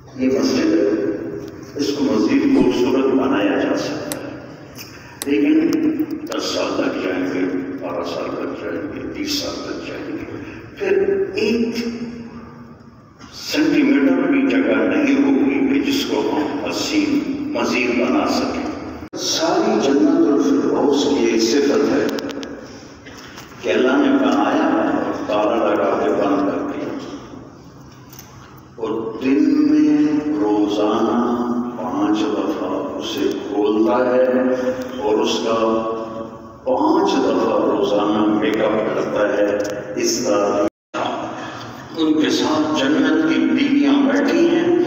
ये मस्जिद है, इसको मज़ीद खूबसूरत बनाया जा सकता है, लेकिन 10 साल लग जाएंगे, 12 साल लग जाएंगे, 30 साल लग जाएंगे, फिर 1 सेंटीमीटर भी जगह नहीं होगी कि जिसको हम हसीन मज़ीद बना सकें। सारी जन्नतुल फिरदौस की एक सिफत है कि अल्लाह ने बनाया और ताला लगा के बंद कर दिया, और दिन में रोजाना 5 दफा उसे खोलता है और उसका 5 दफा रोजाना मेकअप करता है। इस तरह उनके साथ जन्नत की बीवियां बैठी हैं